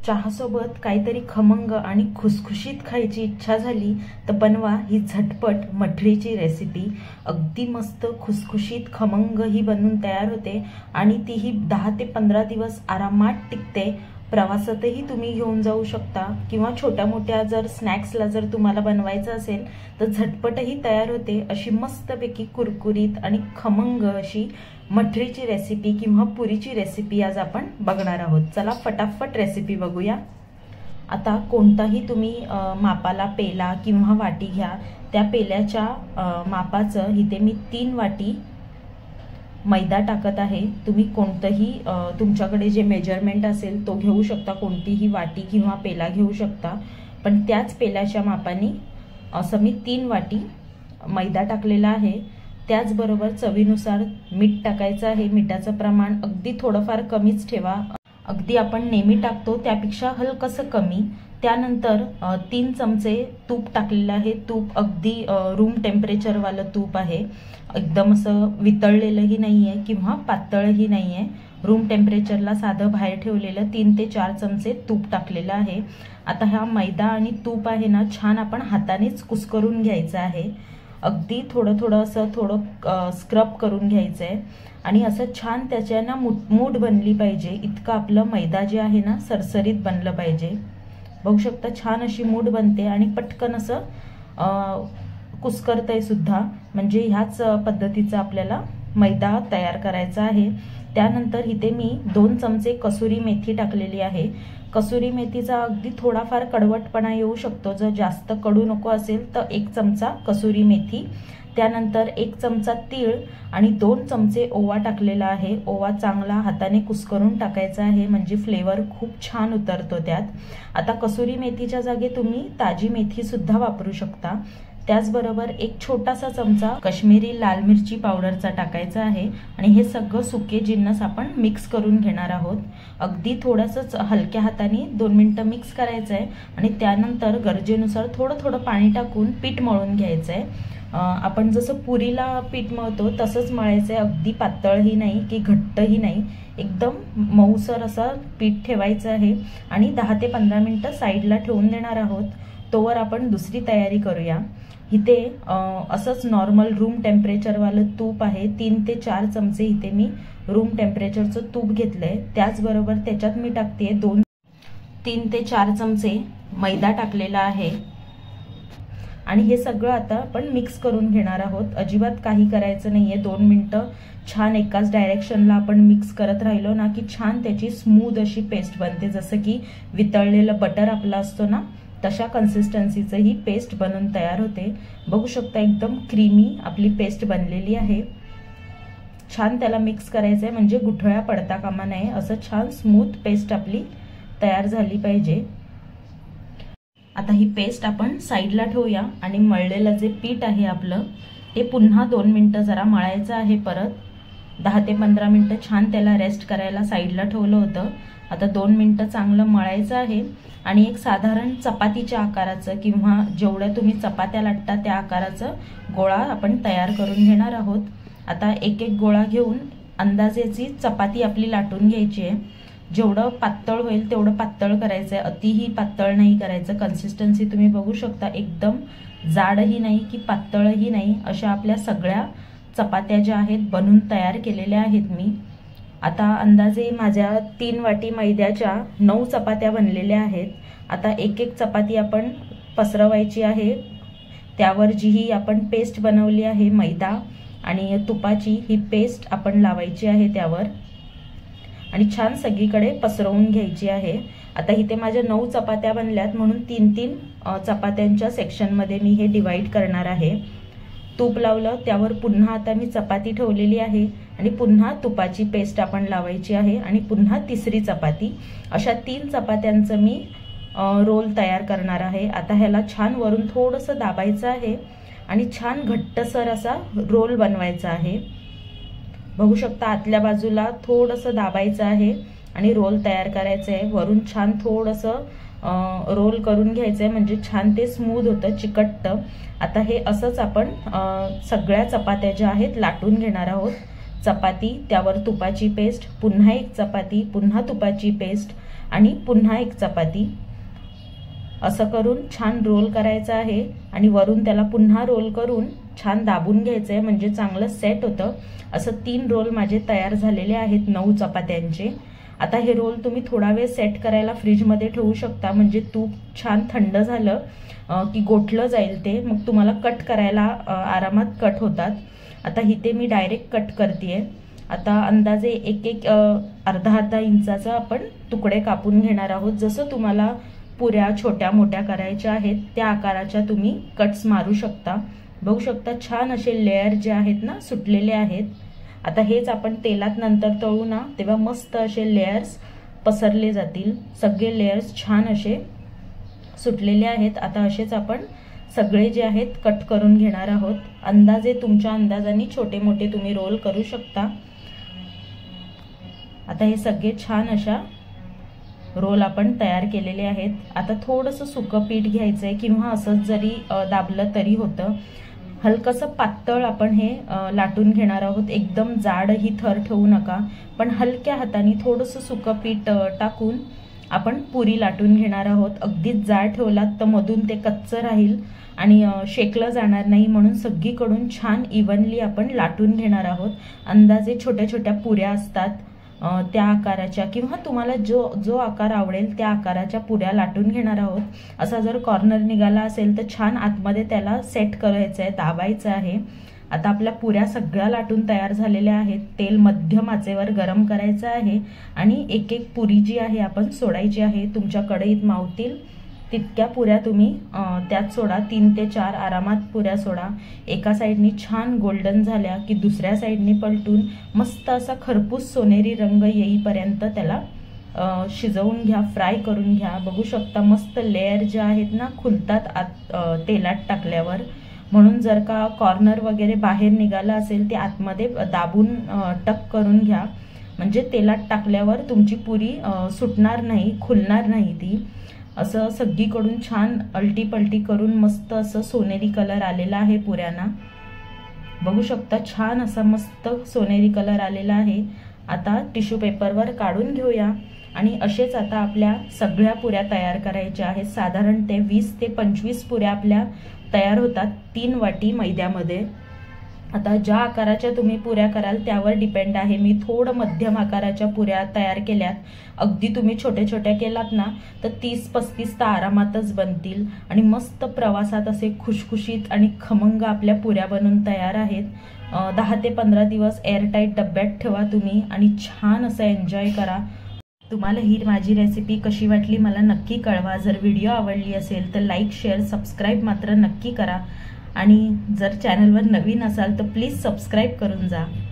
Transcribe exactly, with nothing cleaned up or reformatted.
चहासोबत काहीतरी खमंग आणि खुसखुशीत खायची इच्छा झाली तर बनवा ही झटपट मठरीची रेसिपी। अगदी मस्त खुसखुशीत खमंग ही बनून तयार होते आणि तीही दहा ते पंधरा दिवस आरामात टिकते। प्रवासातही तुम्ही घेऊन जाऊ शकता किंवा छोट्या मोठ्या जर स्नॅक्सला जर तुम्हाला बनवायचं असेल तर झटपटही तयार होते। अशी मस्तपैकी कुरकुरीत आणि खमंग अशी मठरीची रेसिपी किंवा पुरीची रेसिपी आज आपण बघणार आहोत। चला फटाफट रेसिपी बघूया। आता कोणताही तुम्ही मापाला पेला किंवा वाटी घ्या, त्या पेल्याच्या मापाचं इथे मी तीन वाटी मैदा टाकत आहे। तुम्ही कोणतंही तुमच्याकडे जे मेजरमेंट असेल तो घेऊ शकता, कोणतीही वाटी किंवा पेला घेऊ शकता, पण त्याच पेल्याच्या मापाने असं मी तीन वाटी मैदा टाकलेला आहे। त्याचबरोबर चवीनुसार मीठ टाकायचं आहे। मिठाचं प्रमाण अगदी थोडंफार कमीच ठेवा, अगदी आपण नेहमी टाकतो त्यापेक्षा हलकसं कमी। त्यानंतर तीन चमचे तूप टाकलेलं आहे। तूप अगदी रूम टेम्परेचरवालं तूप आहे, एकदम असं वितळलेलंही नाही आहे किंवा पातळही नाही आहे। रूम टेम्परेचरला साधं बाहेर ठेवलेलं तीन ते चार चमचे तूप टाकलेलं आहे। आता हा मैदा आणि तूप आहे ना, छान आपण हातानेच कुस्करून घ्यायचं आहे। अगदी थोडं थोडं असं थोडं स्क्रब करून घ्यायचं आहे आणि असं छान त्याच्या ना मूठ बनली पाहिजे इतकं आपलं मैदा जे आहे ना सरसरीत बनलं पाहिजे। बघू शकता छान अशी मूठ बनते आणि पटकन असं कुस्करतंय सुद्धा, म्हणजे ह्याच पद्धतीचा आपल्याला मैदा तयार करायचा आहे। त्यानंतर इथे मी दोन चमचे कसुरी मेथी टाकलेली आहे। कसुरी मेथीचा अगदी थोडाफार कडवटपणा येऊ शकतो, जर जास्त कडू नको असेल तर एक चमचा कसुरी मेथी, त्यानंतर एक चमचा तीळ आणि दोन चमचे ओवा टाकलेला आहे। ओवा चांगला हाताने कुस्करून टाकायचा आहे, म्हणजे फ्लेवर खूप छान उतरतो त्यात। आता कसुरी मेथीच्या जागी तुम्ही ताजी मेथी सुद्धा वापरू शकता। त्याचबरोबर एक छोटासा चमचा काश्मीरी लाल मिरची पावडरचा टाकायचा आहे आणि हे सगळं सुके जिन्नस आपण मिक्स करून घेणार आहोत। अगदी थोडंसंच हलक्या हाताने दोन मिनिटं मिक्स करायचं आहे आणि त्यानंतर गरजेनुसार थोडं थोडं पाणी टाकून पीठ मळून घ्यायचं आहे। आपण जसं पुरीला पीठ मळतो तसंच मळायचं आहे, अगदी पातळही नाही की घट्टही नाही, एकदम मऊसर असं पीठ ठेवायचं आहे आणि दहा ते पंधरा मिनिटं साईडला ठेवून देणार आहोत। तोवर आपण दुसरी तयारी करूया। इथे असंच नॉर्मल रूम टेम्परेचरवालं तूप आहे, तीन ते चार चमचे इथे मी रूम टेम्परेचरचं तूप घेतलंय। त्याचबरोबर त्याच्यात मी टाकते दोन तीन ते चार चमचे मैदा टाकलेला आहे आणि हे सगळं आता आपण मिक्स करून घेणार आहोत। अजिबात काही करायचं नाहीये, दोन मिनिटं छान एकाच डायरेक्शनला आपण मिक्स करत राहिलो ना की छान त्याची स्मूथ अशी पेस्ट बनते, जसं की वितळलेलं बटर आपलं असतो ना तशा कन्सिस्टन्सीचं ही पेस्ट बनून तयार होते। बघू शकता एकदम क्रीमी आपली पेस्ट बनलेली आहे। छान त्याला मिक्स करायचं आहे, म्हणजे गुठळ्या पडता कामा नये, असं छान स्मूथ पेस्ट आपली तयार झाली पाहिजे। आता ही पेस्ट आपण साईडला ठेवूया आणि मळलेलं जे पीठ आहे आपलं ते पुन्हा दोन मिनिटं जरा मळायचं आहे। परत दहा ते पंधरा मिनिटं छान त्याला रेस्ट करायला साईडला ठेवलं होतं। आता दोन मिनिटं चांगलं मळायचं आहे आणि एक साधारण चपातीच्या आकाराचं किंवा जेवढ्या तुम्ही चपात्या लाटता त्या आकाराचं गोळा आपण तयार करून घेणार आहोत। आता एक एक गोळा घेऊन अंदाजेची चपाती आपली लाटून घ्यायची आहे। जेवढं पातळ होईल तेवढं पातळ करायचं आहे, अतिही पातळ नाही करायचं। कन्सिस्टन्सी तुम्ही बघू शकता, एकदम जाडही नाही की पातळही नाही, अशा आपल्या सगळ्या चपात्या ज्या आहेत बनून तयार केलेल्या आहेत मी। आता अंदाजे माझ्या तीन वाटी मैद्याच्या नऊ चपात्या बनलेल्या आहेत। आता एक एक चपाती आपण पसरवायची आहे, त्यावर जी ही आपण पेस्ट बनवली आहे मैदा आणि तुपाची ही पेस्ट आपण लावायची आहे त्यावर आणि छान सगळीकडे पसरवून घ्यायची आहे। आता इथे माझ्या नऊ चपात्या बनल्यात म्हणून तीन तीन चपात्यांच्या सेक्शनमध्ये मी हे डिवाइड करणार आहे। तूप लावलं त्यावर पुन्हा आता मी चपाती ठेवलेली आहे आणि पुन्हा तुपाची पेस्ट आपण लावायची आहे आणि पुन्हा तिसरी चपाती, अशा तीन चपात्यांचं मी रोल तयार करणार आहे। आता ह्याला छान वरून थोडंसं दाबायचं आहे आणि छान घट्टसर असा रोल बनवायचा आहे। बघू शकता आतल्या बाजूला थोडंसं दाबायचं आहे आणि रोल तयार करायचं आहे। वरून छान थोडंसं रोल करून घ्यायचं आहे, म्हणजे छान ते स्मूथ होतं, चिकटत। आता हे असंच आपण सगळ्या चपात्या ज्या आहेत लाटून घेणार आहोत। चपाती त्यावर तुपाची पेस्ट, पुन्हा एक चपाती, पुन्हा तुपाची पेस्ट आणि पुन्हा एक चपाती, असं करून छान रोल करायचं आहे आणि वरून त्याला पुन्हा रोल करून छान दाबून घ्यायचं आहे, म्हणजे चांगलं सेट होतं। असं तीन रोल माझे तयार झालेले आहेत नऊ चपात्यांचे। आता हे रोल तुम्ही थोडा वेळ सेट करायला फ्रीजमध्ये ठेवू शकता, म्हणजे तूप छान थंड झालं की गोठलं जाईल ते, मग तुम्हाला कट करायला आरामात कट होतात। आता इथे मी डायरेक्ट कट करतेय। आता अंदाजे एक एक अर्धा अर्धा इंचाचा आपण तुकडे कापून घेणार आहोत। जसं तुम्हाला पुऱ्या छोट्या मोठ्या करायच्या आहेत त्या आकाराच्या तुम्ही कट्स मारू शकता। बघू शकता छान असे लेयर जे आहेत ना सुटलेले आहेत। आता हेच आपण तेलात नंतर तळू ना तेव्हा मस्त असे लेयर्स पसरले जातील। सगळे लेयर्स छान असे सुटलेले आहेत। आता असेच आपण सगळे जे आहेत कट करून घेणार आहोत। अंदाजे तुमच्या अंदाजाने छोटे मोठे तुम्ही रोल करू शकता। आता हे सगळे छान अशा रोल आपण तयार केलेले आहेत। आता थोडंसं सुकं पीठ घ्यायचंय किंवा असंच जरी दाबलं तरी होतं। हलकसं पातळ आपण हे लाटून घेणार आहोत। एकदम जाड ही थर ठेवू नका, पण हलक्या हाताने थोडंसं सुकं पीठ टाकून आपण पुरी लाटून घेणार आहोत। अगदीच जाड ठेवलात तर मधून ते कच्चं राहील आणि शेकलं जाणार नाही, म्हणून सगळीकडून छान इव्हनली आपण लाटून घेणार आहोत। अंदाजे छोट्या छोट्या पुऱ्या असतात त्या आकाराच्या किंवा तुम्हाला जो जो आकार आवडेल त्या आकाराच्या पुऱ्या लाटून घेणार आहोत। असा जर कॉर्नर निघाला असेल तर छान आतमध्ये त्याला सेट करायचं आहे, दाबायचं आहे। आता आपल्या पुऱ्या सगळ्या लाटून तयार झालेल्या आहेत। तेल मध्यम आचेवर गरम करायचं आहे आणि एक एक पुरी जी आहे आपण सोडायची आहे। तुमच्या कढईत मावतील तितक्या पुऱ्या तुम्ही त्यात सोडा, तीन ते चार आरामात पुऱ्या सोडा। एका साईडनी छान गोल्डन झाल्या की दुसऱ्या साईडनी पलटून मस्त असा खरपूस सोनेरी रंग येईपर्यंत त्याला शिजवून घ्या, फ्राय करून घ्या। बघू शकता मस्त लेयर जे आहेत ना खुलतात आत तेलात टाकल्यावर, म्हणून जर का कॉर्नर वगैरे बाहेर निघाला असेल ते आतमध्ये दाबून टक करून घ्या, म्हणजे तेलात टाकल्यावर तुमची पुरी सुटणार नाही, खुलणार नाही ती। असं सगळीकडून छान अलटी पलटी करून मस्त असं सोनेरी कलर आलेला आहे पुऱ्यांना। बघू शकता छान असा मस्त सोनेरी कलर आलेला आहे। आता टिश्यू पेपरवर काढून घेऊया आणि असेच आता आपल्या सगळ्या पुऱ्या तयार करायच्या आहेत। साधारण ते वीस ते पंचवीस पुऱ्या आपल्या तयार होतात तीन वाटी मैद्यामध्ये। आता ज्या आकाराच्या तुम्ही पुऱ्या कराल त्यावर डिपेंड आहे। मी थोडं मध्यम आकाराच्या पुऱ्या तयार केल्यात। अगदी तुम्ही छोटे छोट्या केलात ना तर तीस पस्तीस तर आरामातच बनतील आणि मस्त प्रवासात असे खुशखुशीत आणि खमंग आपल्या पुऱ्या बनून तयार आहेत। दहा ते पंधरा दिवस एअरटाईट डब्यात ठेवा तुम्ही आणि छान असं एन्जॉय करा। तुम्हाला ही माझी रेसिपी कशी वाटली मला नक्की कळवा। जर व्हिडिओ आवडली असेल तर लाईक शेअर सबस्क्राईब मात्र नक्की करा आणि जर चॅनलवर नवीन असाल तर प्लीज सबस्क्राईब करून जा।